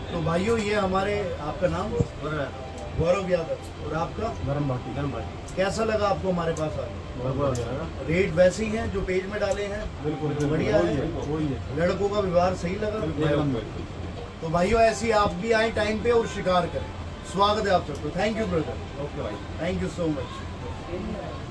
तो भाइयों ये हमारे, आपका नाम गौरव यादव और आपका गरम बाटी। कैसा लगा आपको हमारे पास आके? रेट वैसे ही हैं जो पेज में डाले हैं? बिल्कुल बढ़िया है। लड़कों का व्यवहार सही लगा? तो भाइयों ऐसे आप भी आए टाइम पे और शिकार करें। स्वागत है आप सबको। Thank you brother. ओके भाई, थैंक यू सो मच।